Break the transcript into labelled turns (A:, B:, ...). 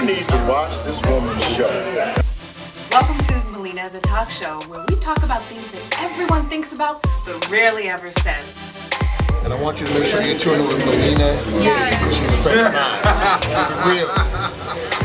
A: need to watch this woman's show.
B: Welcome to Millena, the talk show, where we talk about things that everyone thinks about but rarely ever says.
C: And I want you to make sure you tune in with Millena. Yeah. She's a friend of mine. Keep it real.